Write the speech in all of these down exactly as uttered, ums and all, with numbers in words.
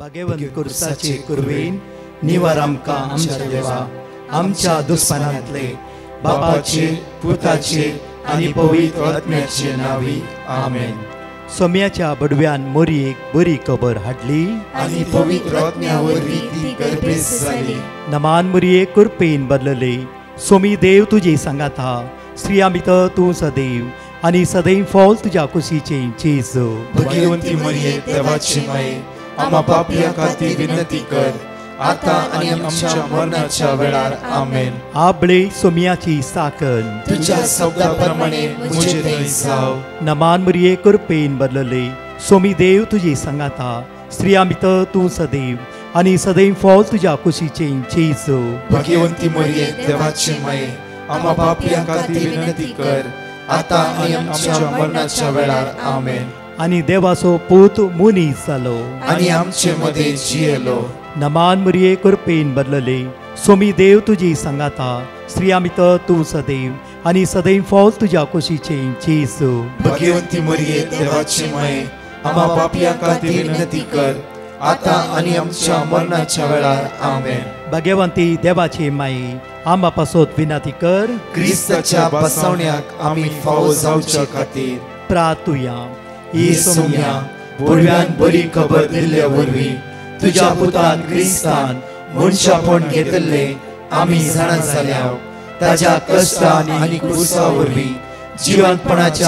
भगवंत कुर्साचे कुरवेन निवार आमकां आमच्या देवा आमच्या दुस्मनांतले बापाचे पुताचे आनी पवित्र आत्म्याचे नावी आमेन। सोम्याच्या बडव्यान मोरयेक बरी खबर हाडली आनी पवित्र आत्म्या वरवीं ती गर्भेस जाली। नमान मोरये कुरपेन बदलले सोमी देव तुजे सांगात हा स्त्रिया भितर तूं सदैव आनी सदैव फॉल तुज्या कुशीचे जेजू। भगवंती मरिये देवाची माये आम्हा पापियां खातीर विनंती कर आता आनी आमच्या मरणाच्या वेळार आमेन। आबळे सोम्याची साकन तुझ्या शब्दा प्रमाणे मुझे थंय जाव। नमान मोरये कुरपेन बदलले सोमी देव तुजे सांगात हा स्त्रिया भितर तूं सदैव आनी सदैव फॉल तुज्या कुशीचे जेजू। भगवंती मरिये देवाची माये आम्हा पापियां खातीर विनंती कर आता आनी आमच्या मरणाच्या वेळार आमेन। आनी देवाचो पूत मुनीस जालो आनी आमचे मदे जियेलो। नमान मोरये कुरपेन बदलले सोमी देव तुजी सांगात हा स्त्रिया भितर तूं सदैव आनी सदैव फॉल तुज्या कुशीचे जेजू। भगवंती मरिये देवाची माये आम्हा पापियां खातीर विनंती कर आता आनी आमच्या मरणाच्या वेळार आमेन। भगवंती देवाचे माये आम्हा पासत विनंती कर क्रिस्ताच्या बसवण्याक आमी फावो जावच्या खातीर प्रार्थुया। ही सोम्या बडव्यान बरी खबर दिल्ल्या वरवीं तुज्या पुतान क्रिस्तान मनशापण घेतले आमी जाणा जाल्या ताज्या कश्टान आनी क्रुसा वरवीं जिवंतपणाच्या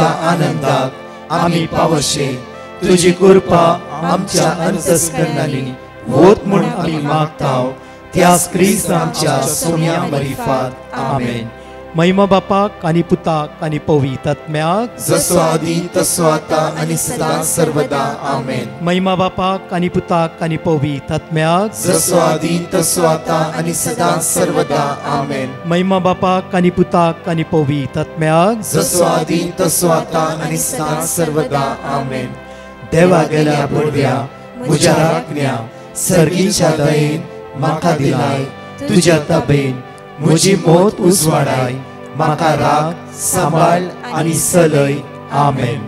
आनंदाक आमी पावशे तुजी कृपा आमच्या अंतस्करणांनी होत म्हूण आमी मागताव त्याच क्रिस्त आमच्या सोम्या मरिफात आमेन। महिमा बापाक आनी पुताक आनी पवित्र आत्म्याक जसो आदी तसो आता आनी सदां सर्वदा आमेन। महिमा बापाक आनी पुताक आनी पवित्र आत्म्याक जसो आदी तसो आता आनी सदां सर्वदा आमेन। महिमा बापाक आनी पुताक आनी पवित्र आत्म्याक जसो आदी तसो आता आनी सदां सर्वदा आमेन। देवा गेल्या बडव्या म्हज्या राखण्या सर्गीच्या दयेन म्हाका दिलाय तुज्या ताबेन म्हजी मोत उजवाडाय म्हाका राख सांबाळ आनी चलय आमेन।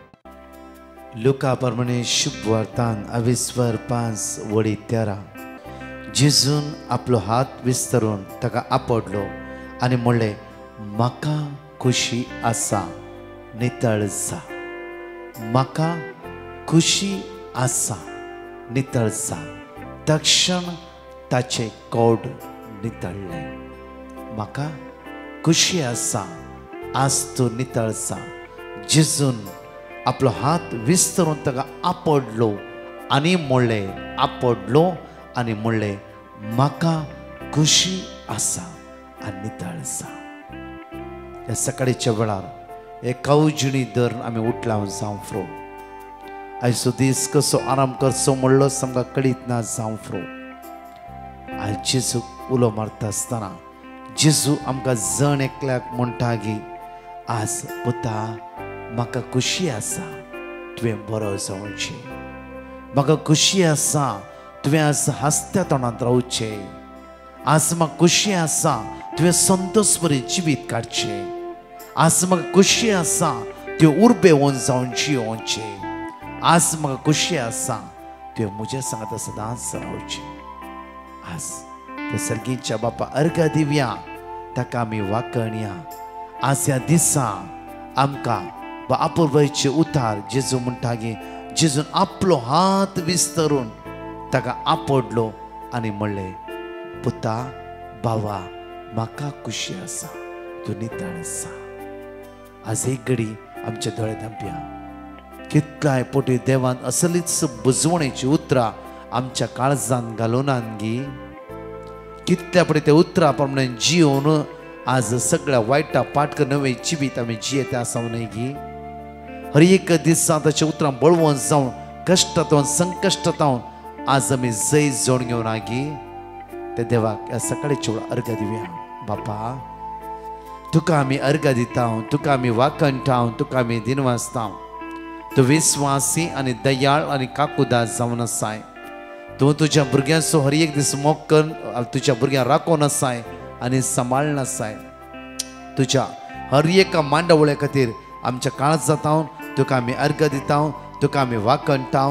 लुका प्रमाणे शुभ वार्तान अविस्वर पांच वडी तेरा जेजून आपलो हात विस्तरून ताका आपडलो आनी म्हणलें म्हाका खुशी आसा नितळ जा। म्हाका खुशी आसा नितळ जा। तक्षण ताचे कोड नितळ्ळे। म्हाका खुशी आसा आज तूं नितळ जा। जेजून आपलो हात विस्तरून ताका आपडलो आनी म्हणलें आपडलो आनी म्हणलें म्हाका खुशी आसा आनी नितळ जा। ह्या सकाळीच्या वेळार एक कावजिणी धरून आमी उठला जावं फ्रो आयचो दीस कसो आराम करचो म्हणलो आमकां कळीत ना जावं फ्रो। आयज जेजू उलो मारता आसतना जेजू आमकां जण एकल्याक म्हणटा की आज पुता म्हाका खुशी आसा तुवें बरो जावचें। म्हाका खुशी आसा तुवें आज हसत्या तोंडांत रावचें। आज म्हाका खुशी आसा तुवें संतोश बरें जिवीत काडचें। आज म्हाका खुशी आसा तुवें उर्बे होवन जावन जियोवचें। आज म्हाका खुशी आसा तुवें म्हज्या सांगाता सदांच रावचें। आज त्या सर्गीच्या बापा अर्घ दिवया ताका आमी वाकणया। आज ह्या दिसा आमकां बापूरवयचे उतार जेजू म्हणटा की जेजून आपलो हात विस्तरून ताका आपडलो आनी म्हणलें पुता बावा म्हाका खुशी आसा तूं नितळ जा। आज एक घडी आमचे दोळे धांपया। कितलाय पोटी देवान असलीच बुजवणेची उतरां आमच्या काळजांत घालूनान गी कितल्या पडे ते उतरां प्रमाणे जियोवन आज सगळ्या वायटा पाटकर नवे जिवीत आमी जियेते आसा न्हय गी। हर एक दिसा ताच्या उतरां बळवून जावन कश्टांतून संकश्टांतून आज आमी जय जोड घेवन गी ते देवाक ह्या सकाळीच्या वेळार अर्घ दिवया। बापा तुका आमी अर्घ दिता तुका आमी वाकणटा तुका आमी दिनवासता। तूं विस्वासी आनी दयाळ आनी काकुदास जावन आसाय। तूं तुज्या भुरग्यांचो हर एक दीस मोग कर तुज्या भुरग्यांक राखून आसाय आनी सांबाळन आसाय। तुज्या हर एका मांडवळे खातीर आमच्या काळजांत तुका आमी अर्घ दिता तुका आमी वाकणटा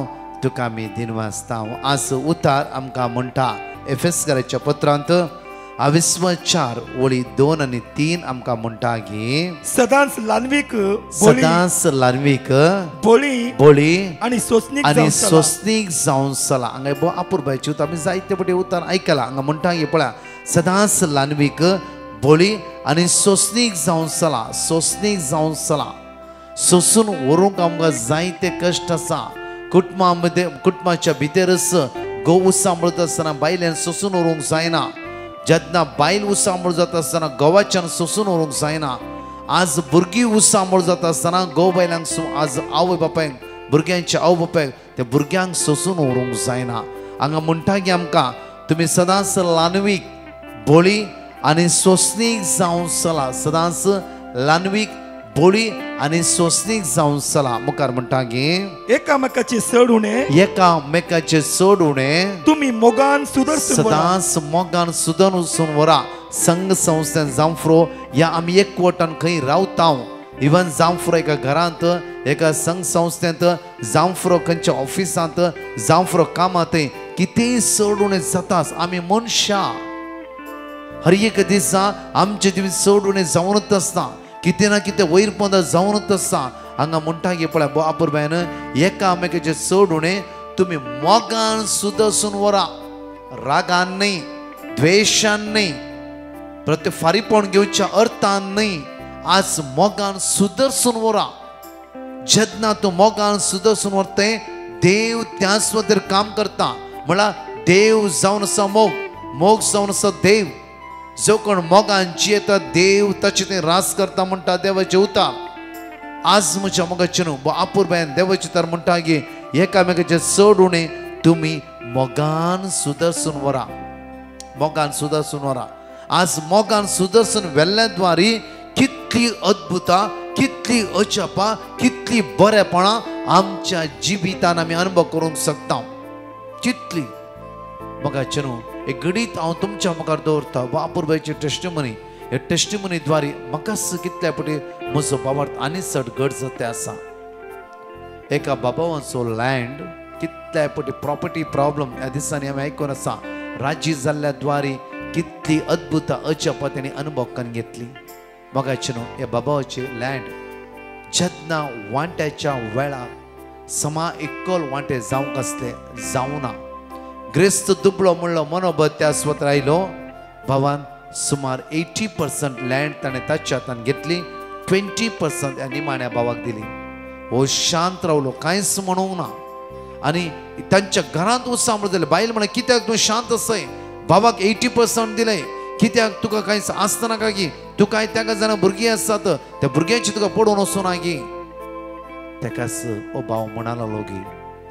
तुका आमी दिनवासता आज उतार आमकां म्हणटा एफेसकाराच्या पत्रांत अविस्व चार वळी दोन आणि तीन आमकां म्हणटा की सदांच लानवीक सदांच लानवीक बोळी बोळी आणि सोसनीक आणि सोसनीक जावन चला हांगा बो अपुरबायची उतर आमी जायते पटी उतार आयकला हांगा म्हणटा की पळया सदांच लानवीक बोळी आणि सोसनीक जावन चला सोसनीक जावन चला सोसून व्हरूंक आमकां जायते कश्ट आसा कुटुंबा मध्ये कुटुंबाच्या भितरच घोव सांबाळत आसतना बायल्यान सोसून व्हरूंक जायना जेन्ना बायल उसांबळ जाता आसतना घोवाच्यान सोसून व्हरूंक जायना आज भुरगीं उसांबळ जाता आसतना घोव बायलांक आज आवय बापायक भुरग्यांच्या आवय बापायक त्या भुरग्यांक सोसून व्हरूंक जायना हांगा म्हणटा की आमकां तुमी सदांच लानवीक बोळी आनी सोसनीक जावन चला सदांच लानवीक बोळी आनी सोसनीक जावन चला मुखार म्हणटा की एकामेकाचे चड उणे एकामेकाचे चड उणे तुमी मोगान सुदर्शन सदांच मोगान सुदर्शन वरा संघ संस्थेन जावफ्रो या आमी एकवटान खंय रावता इवन जावफ्रो एका घरांत एका संघ संस्थेंत जावफ्रो खंयच्या ऑफिसांत जावफ्रो कामांत कितेंय चड उणें जाताच आमी मनशां हर एक दिसा आमचे दिवस चड उणें जावनच आसता कितें ना कितें वैरपण जावनच आसता हांगा म्हणटा की पळय बापूर बायन एकामेकाचे चड उणें तुमी मोगान सुदर्शन वरा रागान न्ही द्वेशान न्ही प्रत्ये फारीपण घेवच्या अर्थान न्ही आज मोगान सुदर्शन वरा जेन्ना तूं मोगान सुदर्शन वरते देव त्याच खातीर काम करता म्हळ्यार देव जावन आसा मोग मोग जावन आसा देव जो कोण मोगान जियेता देव ताचे ते रास करता म्हणटा देवाचे उतार आज म्हज्या मोगाचे न्हू आपूर बायन देवाचे उतार म्हणटा की एकामेकाचे चड उणें तुमी मोगान सुदर्शन वरा मोगान सुदर्शन वरा आज मोगान सुदर्शन वेल्ल्या द्वारी कितली अद्भुता कितली अजापा कितली बरेपणां आमच्या जिवितान आमी अनुभव करूंक शकता कितली मोगाचे न्हू एक घडीत हांव तुमच्या मुखार दवरता बापूरबाईची टेस्टिमनी हे टेस्टिमनी द्वारे म्हाका कितल्या पटी म्हजो भावार्थ आनी चड घट जाता आसा एका बाबावांचो लँड कितल्या पटी प्रॉपर्टी प्रॉब्लम ह्या दिसांनी आमी आयकून आसा राजी जाल्ल्या द्वारे कितली अद्भुत अजापा तेणी अनुभव करून घेतली मोगाचे न्हू ह्या बाबावाचे लँड जेन्ना वांट्याच्या वेळार समा एकल वांटे जावंक आसले जावना ग्रेस्त दुबळो म्हणलो मनोबत त्या स्वत आयलो भावान सुमार एटी पर्संट लँड ताणें ताच्या हातान घेतली ट्वेंटी पर्संट ह्या निमाण्या भावाक दिली हो शांत रावलो कांयच म्हणूंक ना आनी तांच्या घरांत उसांबळ जालें बायल म्हणे कित्याक तूं शांत आसय भावाक एटी पर्संट दिले कित्याक तुका कांयच आसतना काय की तूं कांय ताका जाणां भुरगीं आसात त्या भुरग्यांची तुका पडून वचूं ना गी ताकाच हो भाव म्हणा लागलो गी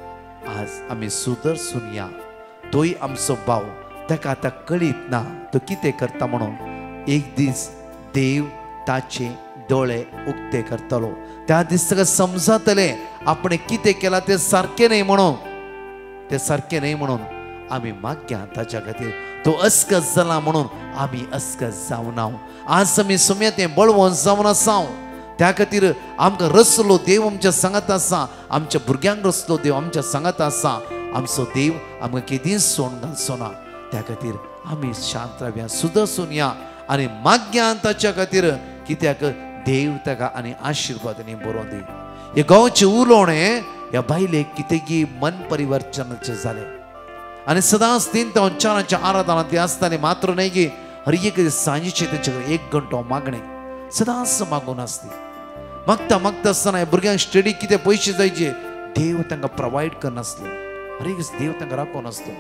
आज आमी सुदर्शन या तोय आमचो भाव ताका आतां कळीत ना तो कितें करता म्हणून एक दीस देव ताचे दोळे उक्ते करतलो त्या दीस ताका समजतलें आपणें कितें केलां तें सारकें न्ही म्हणून तें सारकें न्ही म्हणून आमी मागया ताच्या खातीर तो अस्कस जाला म्हणून आमी अस्कस जावना आज आमी सुमेतें बळवंत जावन आसा त्या खातीर आमकां रचलो देव आमच्या सांगात आसा आमच्या भुरग्यांक रचलो देव आमच्या सांगात आसा आमचो देव आमकां केदींच सोडून घालचो ना त्या खातीर आमी शांत रावया सुदर्शन या आनी मागया ताच्या खातीर कित्याक देव ताका आनी आशिर्वादांनी बरोवन दी हे गांवचे उलोवणें ह्या बायलेक कितेंगी मन परिवर्तनाचें जालें आनी सदांच तीन ते चारांच्या आराधना ती आसताली मात्र न्ही की हर एक सांजेचे तेचे कडेन एक घंटो मागणें सदांच मागून आसली मागता मागता आसतना भुरग्यांक स्टडी कितें पयशे जायचे देव तांकां प्रोवायड करनासलो हर एक देव तांकां राखून आसलो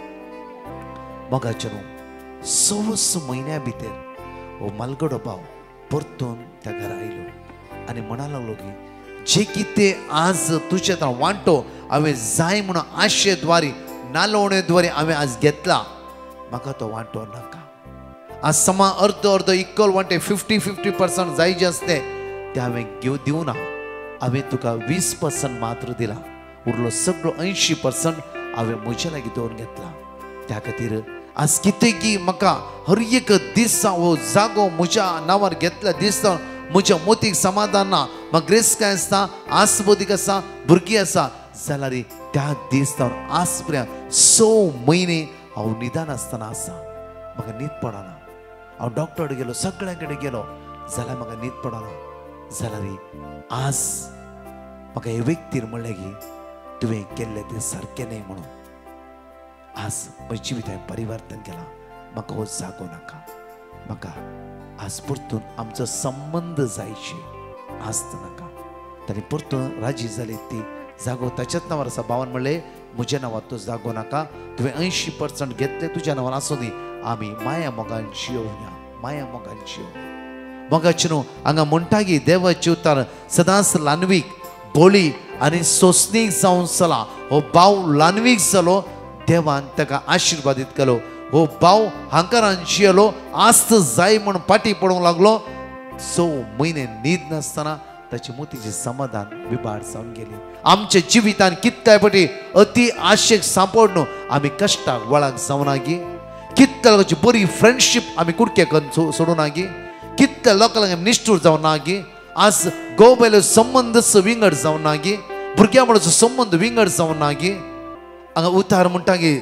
मोगाचे न्हू स स म्हयन्या भितर हो मालगडो भाव परतून त्या घरा आयलो आनी म्हणा लागलो की जे कितें आज तुजे आतां वांटो हांवें जाय म्हणून आशे द्वारे नालोवणे द्वारे हांवें आज घेतला म्हाका तो वांटो नाका आज समा अर्द अर्द इक्वल वांटे फिफ्टी फिफ्टी पर्संट जाय जे आसते ते हांवें घेव दिवं ना हांवें तुका वीस पर्संट मात्र दिला उरलो सगळो ऐंशी पर्संट हांवें म्हज्या लागीं दवरून घेतला त्या खातीर आज कितेंगी म्हाका हर एक दीस हो जागो म्हज्या नांवार घेतल्या दिसता म्हज्या मोतीक समाधान ना म्हाका ग्रेस काय आसता आसबोदीक आसा भुरगीं आसा जाल्यार त्या दीस जावन आज पर्यंत स म्हयने हांव निदान आसतना आसा. म्हाका न्हीद पडना. हांव डॉक्टर कडेन गेलो, सगळ्यां कडेन गेलो, जाल्यार म्हाका न्हीद पडना. जाल्यार आज म्हाका हे व्यक्तीन म्हणलें की तुवें केल्लें तें सारकें न्ही म्हणून. आज म्हज्या जिवितांत परिवर्तन केलां. म्हाका हो जागो नाका. म्हाका आज परतून आमचो संबंद जायचे आस्त नाका. ताणी परतून राजी जाली ती जागो ताच्याच नांवार आसा. भावान म्हणलें म्हज्या नांवार तो जागो नाका. तुवें अंयशीं पर्संट घेतले तुज्या नांवार आसूं दी. आमी माया मोगान जियोवया. माया मोगान जियोवया. मोगाचे न्हू हांगा म्हणटा की देवाचे उतार सदांच लानवीक बोळी आनी सोंसणीक जावन चला. हो भाव लानवीक जालो. देवान ताका आशिर्वादीत केलो. हो भाव हांकारान जियेलो. आस्त जाय म्हूण फाटी पडूंक लागलो. स म्हयने न्हीद नासतना ताची मोतीची समाधान बिबाड जावन गेली. आमच्या जिवितान कितकाय फाटी अति आशेक सांपड आमी कश्टाक वळाक जावना गी. कितल्या लोकांची बरी फ्रेंडशीप आमी कुडक्याक सोडूना गी. कितल्या लोकांक निश्ठूर जावना गी. आज घोव बायलो संबंद विंगड जावना गी. भुरग्यां म्हणचो संबंद विंगड जावना गी. हांगा उतार म्हणटा की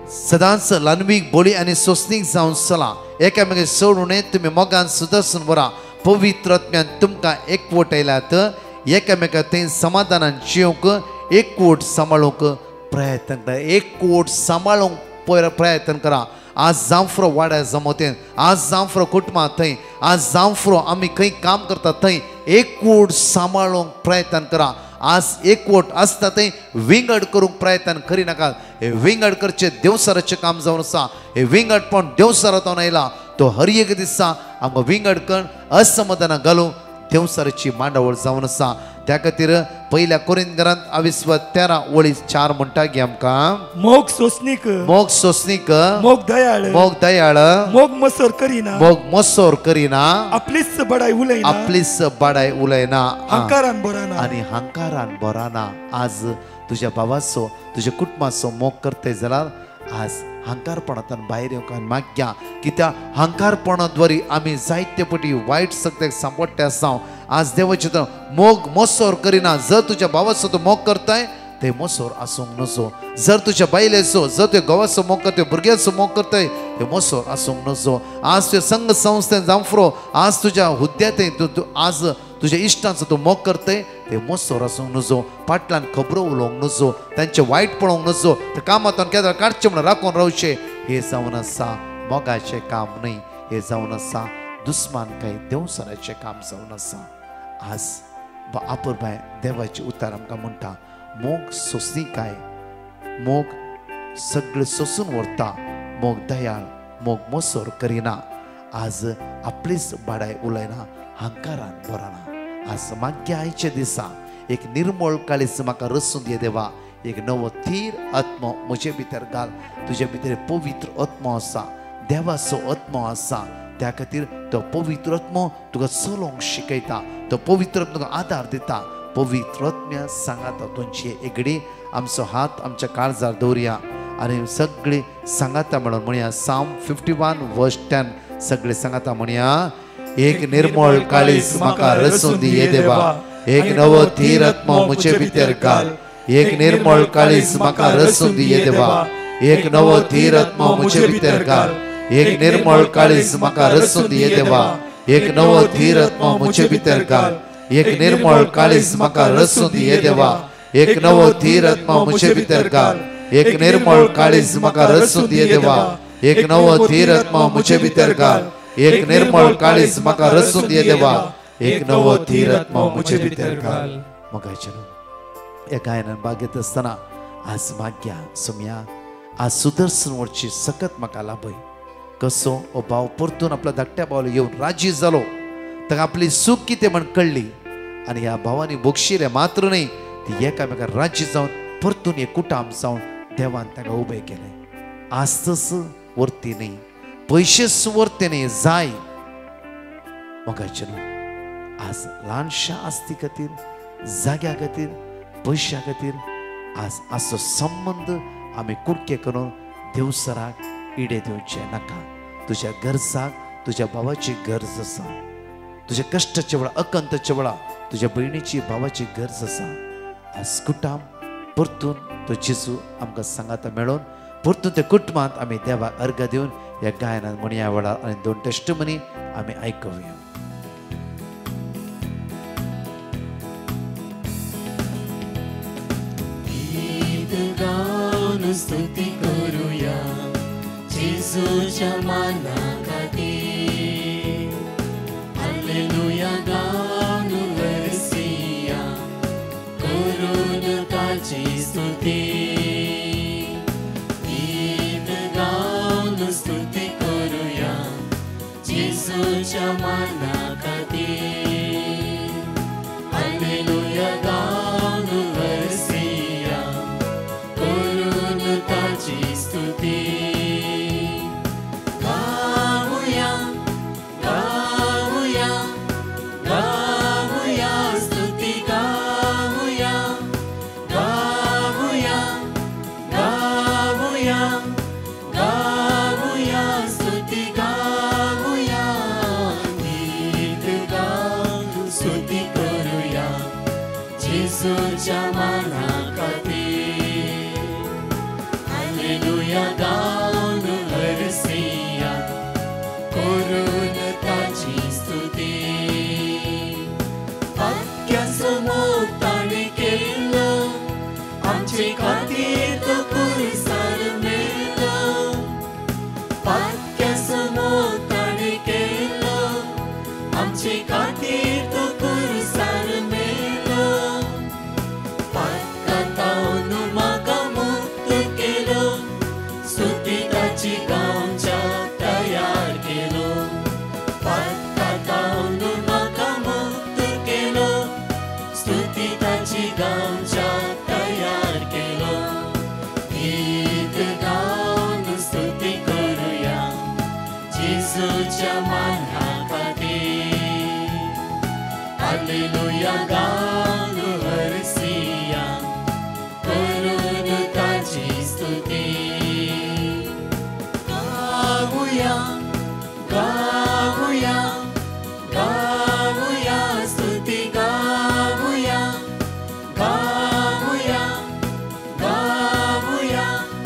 सदांच लानवीक बोळी आनी सोंसणीक जावन चला. एकामेकाक सोडून तुमी मोगान सुदर्शन वरा. पवित्र आत्म्यान तुमकां एकवट आयल्यात. एकामेकाक थंय समाधानान जियोवंक एकवट सांबाळूंक प्रयत्न करा. एकवट सांबाळूंक प्रयत्न करा. आज जांफ्रो वाड्या जमोतेन, आज जांफ्रो कुटुंबां थंय, आज जांफ्रो आमी खंय काम करता थंय एकवट सांबाळूंक प्रयत्न करा. आज एकवट आसता थंय विंगड करूंक प्रयत्न करिनाका. हे विंगड करचे देवसराचें काम जावन आसा. हे विंगडपण देवसरांतून आयला. तो हर एक दिसा आमकां विंगड करून असमाधानां घालूं देवसराची मांडावळ जावन आसा. त्या खातीर पहिल्या कोरिंथीयांत अविस्व तेरा ओळी चार म्हणटा की आमकां मोग सोसनीक मोग सोसनीक मोग दयाळ मोग दयाळ मोग मसोर करिना मोग मसोर करिना आपलीच बडाय उलयना आपलीच बडाय उलयना हंकारान बराना आनी हंकारान बराना. आज तुझ्या भावाचो तुझ्या कुटुंबाचो मोग करतय जाल्यार आज हंकारपणांतल्यान भायर येवंक माग्या. कित्या हंकारपणाद्वारे आमी जायते पटी वायट सगळ्याक सांपडटे आसा. आज देवाचे मोग मसोर करिना. जर तुझ्या भावाचो तूं मोग करताय ते मसोर आसूंक नजो. जर तुझ्या बायलेचो जर तुवें घोवाचो मोग करता भुरग्याचो मोग करताय ते मसोर आसूंक नजो. आज तुवें संघ संस्थेन जांफ्रो आज तुज्या हुद्द्यात तूं आज तुज्या इश्टांचो तूं मोग करताय ते मसोर आसूंक नजो. फाटल्यान खबरो उलोवंक नजो. तांचे वायट पळोवंक नजो. ते कामांतून केन्ना काडचें म्हणून राखून रावचें हे जावन आसा मोगाचें काम न्हय. हे जावन आसा दुस्मानकाय देवसराचें काम जावन आसा. आज आपूर बाय देवाचे उतार आमकां म्हणटा मोग सोंसणीकाय मोग सगळें सोंसून व्हरता. मोग दयाळ मोग मसोर करिना. आज आपलीच बाडाय उलयना हंकारान बराना. आज मागच्या आयच्या दिसा एक निर्मळ काळीज म्हाका रसून दे देवा. एक नवो थीर आत्मो म्हजे भितर घाल. तुजे भितर पवित्र आत्मो आसा. देवाचो आत्मो आसा. त्या खातीर तो पवित्र आत्मो तुका चलोवंक शिकयता. तो पवित्र आत्मो तुका आदार दिता. पवित्र आत्म्या सांगाता तुमची एगडी आमचो हात आमच्या काळजार दवरया आनी सगळी सांगाता म्हणून म्हणया साम फिफ्टी वन वर्स टेन सगळे सांगाता म्हणया एक निर्मळ काळीज म्हाका रसून दी देवा. एक नवो थीर आत्मो म्हजे भितर घाल. एक निर्मळ काळीज म्हाका रसून दी देवा. एक नवो थीर आत्मो म्हजे भितर घाल. एक निर्मळ काळीज म्हाका रसून दी देवा. एक नवो थीर आत्मो म्हजे भितर घाल. एक निर्मळ काळीज म्हाका रसून दी देवा. एक नवो थीर आत्मो म्हजे भितर घाल. एक निर्मळ काळीज म्हाका रसून दी देवा. एक नवो थीर आत्मो म्हजे भितर घाल. एक निर्मळ काळीज म्हाका रसून दी देवा. एक नवो थीर आत्मो म्हजे भितर घाल. मोगाचें हे गायनान बागेत आसतना आज माग्या सुम्या आज सुदर्शन वरची सकत म्हाका लाभय. कसो हो भाव परतून आपल्या धाकट्या भावाला येवन राजी जालो. ताका आपली चूक कितें म्हण कळ्ळी आनी ह्या भावांनी बक्षिले मात्र न्ही ती एकामेकाक राजी जावन परतून एक कुटाम जावन देवान ताका उबें केलें. आस्तस वर्ती न्ही पयशे सुवर्ते न्ही जाय मोगाचें न्हू. आज ल्हानशा आस्ती खातीर जाग्या खातीर पयशा खातीर आज असो संबंद आमी कुडके करून देवसराक इडे दिवचे नाका. तुज्या गरजाक तुज्या भावाची गरज आसा. तुज्या कश्टाच्या वेळा अकंताच्या वेळा तुज्या भयणीची भावाची गरज आसा. आज कुटाम परतून तो जेजू आमकां सांगाता मेळोन परतून त्या कुटुंबांत आमी देवाक अर्घ दिवन ह्या गायनान म्हणया वेळार आनी दोन टेस्टमनी आमी आयकुया. गाऊन स्तुती करूया जेजूच्या माना खातीर. हालेलुया गाऊन वरसिया करून ताची स्तुती. गीत गाऊन स्तुती करूया जेजूच्या माना खातीर. हालेलुया गाऊन वरसिया करून ताची स्तुती. गाऊया गाऊया गाऊया स्तुती गाऊया गाऊया गाऊया गाऊया स्तुती गाऊया. गीत गाऊन स्तुती करूया जेजूच्या माना खातीर. हालेलुया गाऊन वरसिया करून ताची स्तुती. पातक्याचो मोग ताणें केल्लो आमचे खातीर तो कुरसार मेलो. पातक्याचो मोग ताणें केल्लो आमचे खातीर तो कुरसार मेलो. पातकातावन म्हाका मुक्त केलो स्तुती ताची गावच्या तयार केलो. पातकातावन म्हाका मुक्त केलो स्तुती ताची गावच्या तयार केलो. गीत गाऊन स्तुती करूया जेजूच्या माना खातीर. हालेलुया गाऊन वरसिया करून ताची स्तुती. गाऊया गाऊया गाऊया स्तुती गाऊया गाऊया गाऊया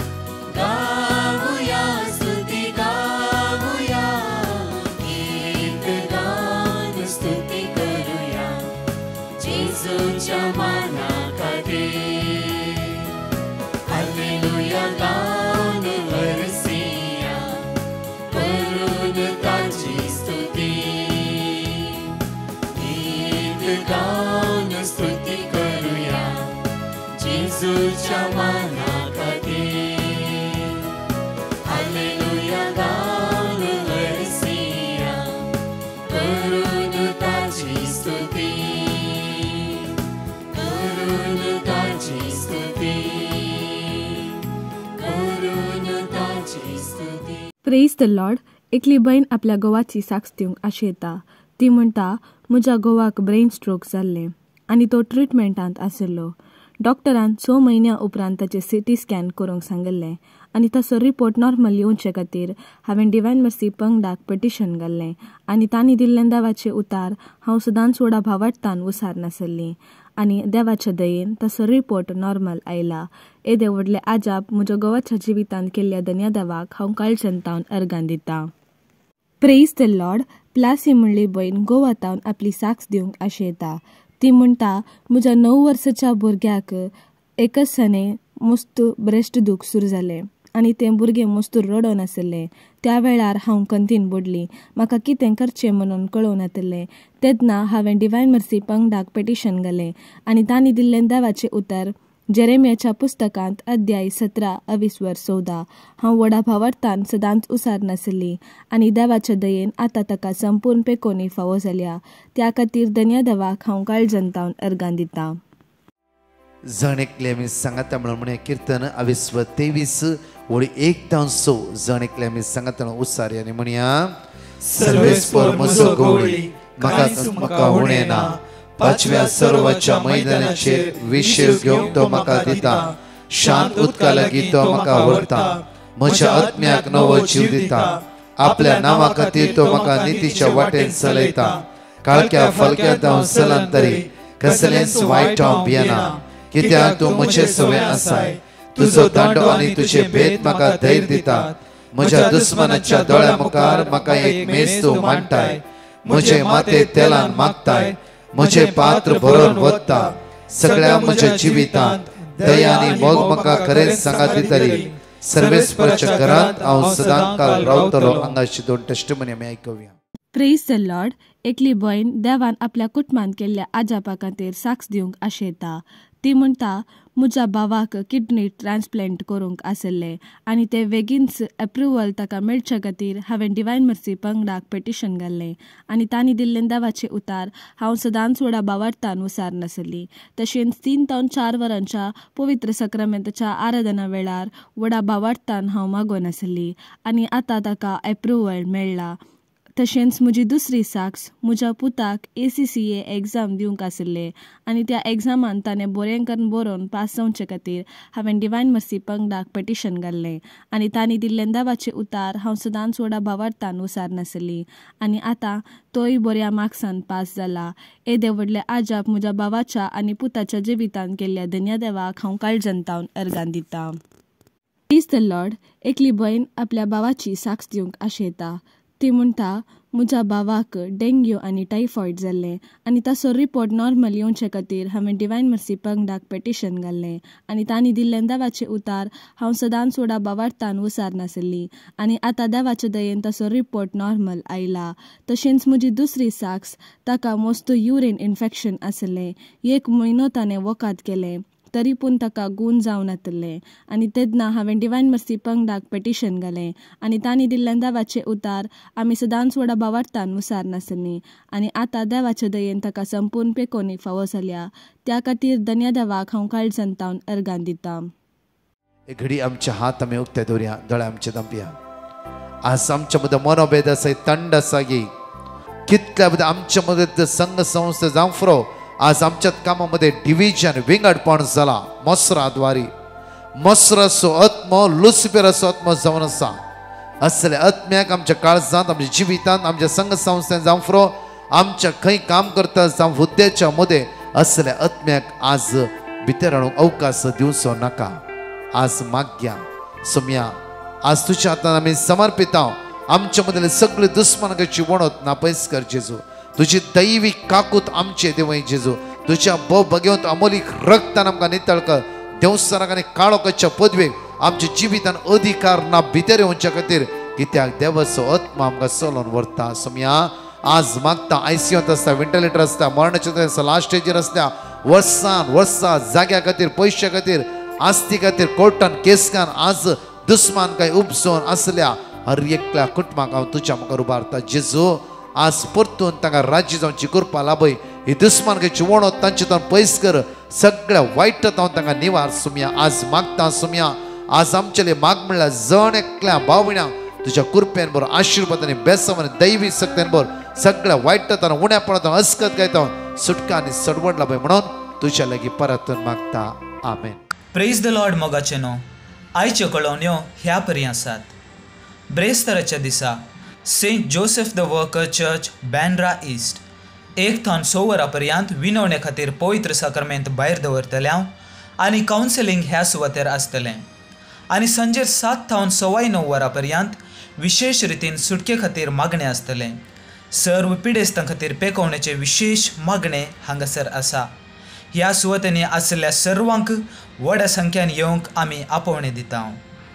गाऊया स्तुती गाऊया. गीत गाऊन स्तुती करूया जेजूच्या माना खातीर. हालेलुया गाऊन वरसिया करून ताची स्तुती. गीत गाऊन स्तुती करूया जेजूच्या माना खातीर. हालेलुया गाऊन वरसिया करून ताची स्तुती. करून ताची स्तुती. करून ताची स्तुती. Praise the lord. एकली बहीण आपल्या घोवाची साक्ष दिवंक आशेता. ती म्हणटा म्हज्या घोवाक ब्रेन स्ट्रोक जाल्ले आनी तो ट्रिटमेंटांत आशिल्लो. डॉक्टरान स म्हयन्या उपरांत ताचे सिटी स्कॅन करूंक सांगिल्लें आनी ताचो रिपोर्ट नॉर्मल येवचे खातीर हांवें डिवायन मर्सी पंगडाक पिटिशन घाल्लें आनी तांणी दिल्लें देवाचे उतार हांव सदांच वडा भावार्थान उसार नासल्लीं आनी देवाच्या दयेन ताचो रिपोर्ट नॉर्मल आयला. येदे व्हडले आजाप म्हज्या घोवाच्या जिवितांत केल्ल्या धन्य देवाक हांव काळजंतावन अर्गां दितां. Praise the Lord. प्लासी म्हणली बहीण गोवातावन आपली साक्ष दिवंक आशेता. ती म्हणटा म्हज्या णव वर्साच्या भुरग्याक एकच सणे मस्त ब्रेस्ट दूख सुरू जालें आनी तें भुरगें मस्तूर रडोन आशिल्लें. त्या वेळार हांव कंतीन बुडली. म्हाका कितें करचें म्हणून कळोवन येतलें. तेदना हांवें डिवायन मर्सी पंगडाक पिटिशन घालें आनी तांणी दिल्लें देवाचें उतर जेरेमियाच्या पुस्तकांत अध्याय सतरा अविस्वर चौदा. हांव वडा भावार्थान सदांच उसार नाशिल्ली आनी देवाच्या दयेन आतां ताका संपूर्ण पेकोनी फावो जाल्या. त्या खातीर धन्य देवाक हांव काळजंतावन अर्गां दितां. जण एकले आमी सांगाता म्हणून म्हणे किर्तन अविस्व तेवीस वळी एक जावन स जण एकले आमी सांगाता उसार आनी म्हणया सर्वेस्पर म्हजो गवळी कांयच म्हाका उणें ना. पांचव्या सर्वाच्या मैदानाचेर विशेव घेवंक तो म्हाका दिता. शांत उदका लागीं तो म्हाका व्हरता. म्हज्या आत्म्याक नवो जीव दिता. आपल्या नांवा खातीर तो म्हाका नितीच्या वाटेन चलयता. काळक्या फलक्या जावन चलांतरी कसलेंच वायट हांव भियेना. कित्याक तूं म्हजे सवे आसाय. तुजो दांडो आनी तुजे भेद म्हाका धैर्य दितात. म्हज्या दुस्मनाच्या दोळ्या मुखार म्हाका एक मेज तूं मांडटाय. म्हजे माथे तेलान मागताय. म्हजे पात्र भरून वता. सगळ्या म्हज्या जिवितांत दया आनी मोग म्हाका खरेंच सांगात दितली. सर्वेस्पराच्या घरांत हांव सदां काल रावतलो. हांगाची दोन टेस्टिमनी आमी आयकुया. Praise the lord. एकली बहीण देवान आपल्या कुटुंबान केल्ल्या आजापा खातीर साक्ष दिवंक आशेता. ती म्हणटा, म्हज्या भावाक किडनी ट्रान्सप्लांट करूंक आसले आनी ते बेगीनच एप्रुवल ताका मेळचे खातीर हांवें डिवायन मर्सी पंगडाक पेटिशन घाल्लें आनी तांणी दिल्लें देवाचें उतार हांव सदांच वडा भावार्थान उसार नासली. तशेंच तीन तावन चार वरांच्या पवित्र सक्रामेंताच्या आराधना वेळार वडा भावार्थान हांव मागोन आसली आनी आतां ताका एप्रुवल मेळ्ळा. तशेंच म्हजी दुसरी साक्ष, म्हज्या पुताक A C C A exam दिवंक आसले आनी त्या एग्जामान ताणें बरें करून बरोवन पास जावचे खातीर हांवें डिवायन मर्सी पंगडाक पेटिशन घाल्लें आनी तांणी दिल्लें देवाचें उतार हांव सदांच वडा भावार्थान उसार नासली आनी आतां तोय बऱ्या मार्क्सान पास जाला. हे देवडले आजाप म्हज्या भावाच्या आनी पुताच्या जिवितान केल्ल्या धन्य देवाक हांव काळजंतावन अर्गान दितां. Praise the lord. एकली बहीण आपल्या भावाची साक्ष दिवंक आशेता. ती म्हणटा, म्हज्या भावाक डेंग्यू आनी टायफॉयड जाल्लें आनी ताचो रिपोर्ट नॉर्मल येवचे खातीर हांवें डिवायन मर्सी पंगडाक पेटिशन घाल्लें आनी तांणी दिल्लें देवाचें उतार हांव सदांच वडा भावार्थान उसार नासली आनी आतां देवाचे दयेन ताचो रिपोर्ट नॉर्मल आयला. तशेंच म्हजी दुसरी साक्ष, ताका मस्त युरीन इन्फेक्शन आसलें. एक म्हयनो ताणें वखद केलें तरी पूण ताका गूण जावन येतलें आनी तेन्ना हांवें डिवायन मर्सी पंगडाक पेटिशन घालें आनी तांणी दिल्लें देवाचें उतार आमी सदांच वडा भावार्थान उसार नासली आनी आतां देवाचे दयेन ताका संपूर्ण पेकोनी फावो जाल्या. त्या खातीर धन्य देवाक हांव काळजंतावन अर्गान दितां. एक घडी आमचे हात आमी उक्ते दवरया, दोळे आमचे धांपया. आज आमच्या मदें मनोभेद आसा, थंड आसा गी कितल्या मदें आमच्या मदें संघ संस्था जावं फुरो आज आमच्या कामामध्ये डिव्हिजन विंगडपण जाला. मोसराद्वारी मोसर असो आत्मो, लुसिफर असो आत्मो जावन आसा. असले आत्म्याक आमच्या काळजांत, आमच्या जिवितांत, आमच्या संघ संस्थेन जावं फुरो आमच्या खंय काम करता जावं हुद्द्याच्या मदें असले आत्म्याक आज भितर हाडूंक अवकाश दिवचो नाका. आज माग्या सोम्या, आज तुज्या हातान आमी समर्पिता. आमच्या मदले सगळे दुस्मनाची वणत नापयस कर जेजू. तुझी दैवीक काकूत आमचे देवय जेजू. तुझ्या भोव भगवंत अमोलीक रक्तान आमकां नितळ कर. देवस्थानाक आनी काळोखाच्या पदवेक आमच्या जिवितान अधिकार ना भितर येवच्या खातीर, कित्याक देवाचो आत्मा आमकां चलोवन व्हरता. सोम्या आज मागता, आयसीयूंत आसता, वेंटिलेटर आसता, मरणाच्या आसता, लास्ट स्टेजीर आसता, वर्सान वर्सां जाग्या खातीर, पयशा खातीर, आस्ती खातीर कोर्टान केसकान आज दुस्मान काय उपसून आसल्या हर एकल्या कुटुंबाक हांव तुज्या मुखार उबारता. जेजू आज परतून तांकां राज्य जावची कृपा लाभय. ही दुस्मानकाची वणत तांचे पयस कर. सगळ्या वायटांत हांव तांकां निवार. सुम्या आज मागता सुम्या, आज आमचेले माग म्हणल्यार जण एकल्या भाव भयणांक तुज्या कृपेन बरो आशिर्वादांनी बेसवानी दैवी शक्तीन बरो सगळ्या वायटांत उण्या पडत अस्कत गायता सुटका आनी सडवण लाभय म्हणून तुज्या लागीं परतून मागता. आमेन. Praise the lord. मोगाचे न्हू आयच्यो कळोवण्यो ह्या परी आसात. ब्रेस्ताराच्या दिसा saint Joseph the worker church Bandra east एक थावन स वरां पर्यंत विनवणे खातीर पवित्र साक्रमेंत भायर दवरतले आनी कावन्सिलींग ह्या सुवातेर आसतलें आनी सांजेर सात थावन सवाय णव वरां पर्यंत विशेष रितीन सुटके खातीर मागणें आसतलें. सर्व पिडेस्तां खातीर पेकोवणेचे विशेष मागणें हांगासर आसा. ह्या सुवातेनी आसलेल्या सर्वांक व्हड्या संख्यान येवंक आमी आपोवणें दिता.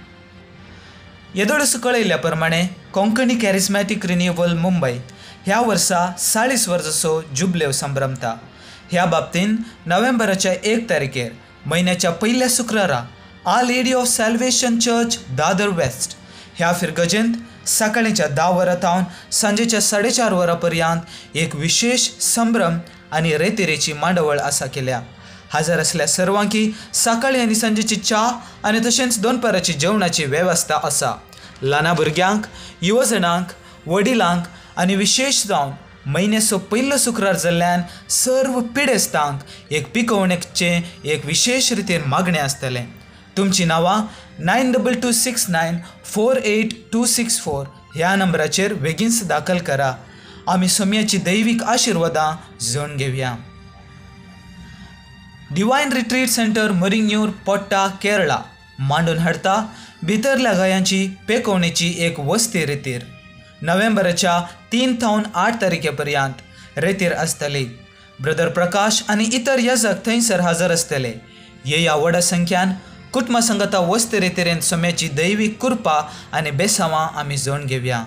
येदोळस कळयल्ल्या प्रमाणे कोंकणी कॅरिस्मॅटीक रिन्युवल मुंबय ह्या वर्सा चाळीस वर्सांचो जुबलेव संभ्रमता. ह्या बाबतीन नोव्हेंबराच्या एक तारखेर म्हयन्याच्या पयल्या शुक्रारा our lady of salvation church Dadar west ह्या फिरगजेंत सकाळीच्या धा वरां थावन सांजेच्या साडे चार वरां पर्यंत एक विशेष संभ्रम आनी रेतिरेची मांडवळ आसा केल्या. हाजर असल्या सर्वांकी सकाळी आनी सांजेची च्या आनी तशेंच दोनपराची जेवणाची वेवस्था आसा. ल्हाना भुरग्यांक, युवजणांक, वडिलांक आनी विशेश जावन म्हयन्याचो पयलो शुक्रार जाल्ल्यान सर्व पिडेस्तांक एक पिकोवणेचे एक विशेष रितीन मागणें आसतलें. तुमची नांवां nine double two six nine four eight two six four ह्या नंबराचेर बेगीनच दाखल करा. आमी सोम्याची दैवीक आशिर्वादां जोडून घेवया. Divine retreat centre Muringoor Potta Kerala मांडून हाडटा भितरल्या गोंयांची पेकोवणेची एक वस्ती रितीर. नोव्हेंबराच्या तीन थावन आठ तारखेपर्यंत रेतीर आसतली. ब्रदर प्रकाश आनी इतर येजक थंयसर हजर आसतले. हे या व्हडा संख्यान कुटुंब संगता वस्ती रितीरेन सोम्याची दैवीक कृपा आनी बेसांवां आमी जोड घेवया.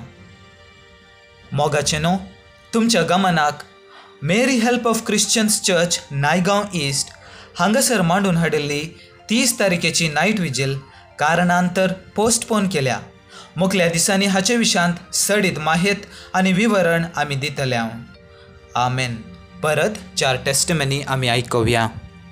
मोगाचे न्हू तुमच्या गमनाक Mary help of Christians church Naigaon east हांगासर मांडून हाडिल्ली तीस तारखेची नायट विजील कारणांतर पोस्टपोन केल्या. मुखल्या दिसांनी हाचे विशयांत सडीत माहित आनी विवरण आमी दितल्या. आमेन. परत चार टेस्टमनी आमी आयकुया.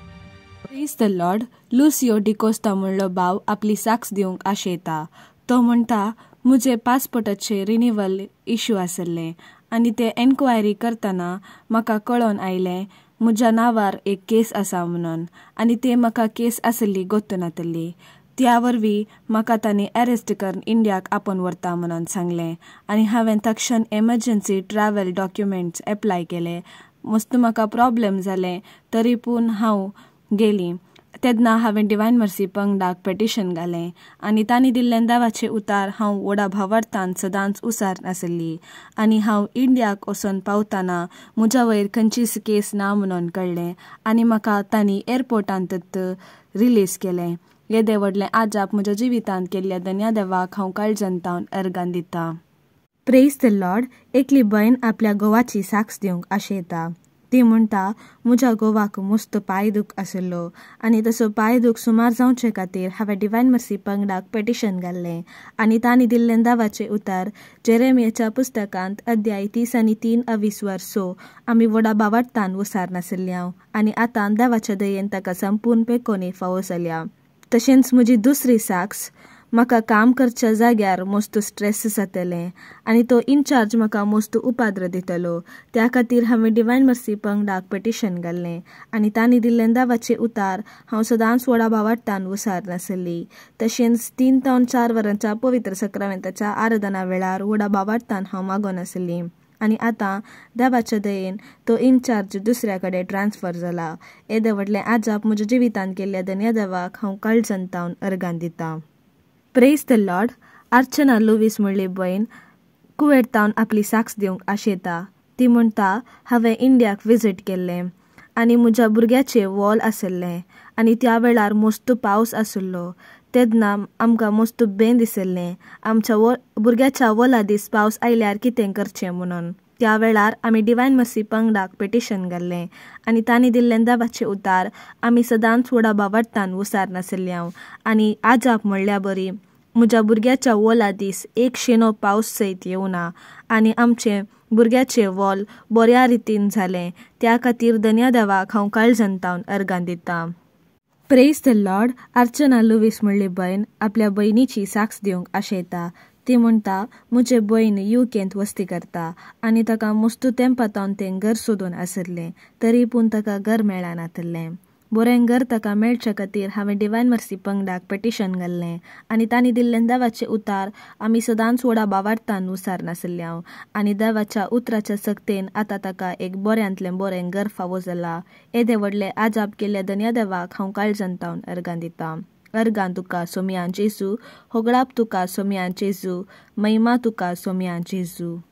Praise the lord. Lucio D'Costa म्हणलो भाव आपली साक्ष दिवंक आशेता. तो म्हणटा म्हजे पासपोर्टाचे रिन्युवल इश्यू आसले आनी ते एन्क्वायरी करतना म्हाका कळोन आयलें म्हज्या नांवार एक केस आसा म्हणून आनी ते म्हाका केस आसली गोत्तू नातली. त्या वरवीं म्हाका तांणी अरेस्ट करून इंडियाक आपोवन व्हरता म्हणून सांगलें आनी हांवें तक्षण एमर्जन्सी ट्रॅव्हल डॉक्युमेंट्स एप्लाय केले. मस्त म्हाका प्रॉब्लेम जालें तरी पूण हांव गेली. तेन्ना हांवें डिवायन मर्सी पंगडाक पेटिशन घालें आनी तांणी दिल्लें दावाचे उतार हांव व्हडा भावार्थान सदांच उसार नासली आनी हांव इंडियाक वचून पावतना म्हज्या वयर खंयचीच केस ना म्हणून कळ्ळें आनी म्हाका तांणी एअरपोर्टांत रिलीज केलें. येदे व्हडलें आजाप म्हज्या जिवितांत केल्ल्या धन्या देवाक हांव काळजंतावन अर्गान दिता. Praise the lord. एकली भयण आपल्या घोवाची साक्ष दिवंक आशेता. ती म्हणटा म्हज्या घोवाक मस्त पांयदूख आसलो आनी तसो पांयदूख सुमार जावचे खातीर हांवें डिवायन मर्सी पंगडाक पेटिशन घाल्लें आनी तांणी दिल्लें दावाचे उतार जेरेमियाच्या पुस्तकांत अध्याय तीस आनी तीन अविस्वर सो आमी व्हडा भावार्थान उसार नासल्या आनी आतां देवाच्या दयेन ताका संपूर्ण पेकोवणी फावो जाल्या. तशेंच म्हजी दुसरी साक्ष म्हाका काम करच्या जाग्यार मस्त स्ट्रेस जातलें आनी तो इन्चार्ज म्हाका मस्त उपाद्र दितलो. त्या खातीर हांवें डिवायन मर्सी पंगडाक पेटिशन घाल्लें आनी तांणी दिल्लें दावाचे उतार हांव सदांच व्हडा भावार्थान उसार नासली. तशेंच तीन तावन चार वरांच्या पवित्र सक्रामेंताच्या आराधना वेळार व्हडा भावार्थान हांव मागोन आसली आनी आतां देवाच्या दयेन तो इन्चार्ज दुसऱ्या कडेन ट्रान्सफर जाला. येदे व्हडलें आजाप म्हज्या जिवितांत केल्ल्या धन्या देवाक हांव काळजंतावन अर्गान दिता. Praise the lord. Archana Lewis म्हणली भयण कुवेतावन आपली साक्ष दिवंक आशेता. ती म्हणटा हांवें इंडियाक विजीट केल्लें आनी म्हज्या भुरग्याचें वॉल आसलें आनी त्या वेळार मस्त पावस आसलो. तेन्ना आमकां मस्त बें दिसलें आमच्या वो भुरग्याच्या वॉला दीस पावस आयल्यार कितें करचें म्हणून. त्या वेळार आमी डिवायन मर्सी पंगडाक पेटिशन घाल्लें आनी तांणी दिल्लें दावाचे उतार आमी सदांच व्हडा भावार्थान उसार नासल्या आनी आजाप म्हणल्या बरी म्हज्या भुरग्याच्या वॉला दीस एक शेनो पावस सयत येवना आनी आमचें भुरग्याचें वॉल बऱ्या रितीन जालें. त्या खातीर धन्या देवाक हांव काळजंतावन अर्गान दिता. Praise the lord. Archana Lewis म्हणली भयण आपल्या भयणीची साक्ष दिवंक आशेता. ती म्हणटा म्हजे भयण युकेंत वस्ती करता आनी ताका मस्त तेंपातावन तें घर सोदून आसलें तरी पूण ताका घर मेळना नासलें. बरें घर ताका मेळच्या खातीर हांवें डिवायन मर्सी पंगडाक पेटिशन घाल्लें आनी तांणी दिल्लें देवाचे उतार आमी सदांच व्हडा भावार्थान उसार नासल्या आनी देवाच्या उतराच्या सक्तेन आतां ताका एक बऱ्यांतलें बरें घर फावो जाला. येदे व्हडलें आजाप केल्ल्या धन्या देवाक हांव काळजंतावन अर्गान दिता. अर्गान तुका सोमयान जेजू, होगळाप तुका सोमयान जेजू, महिमा तुका सोमयान जेजू.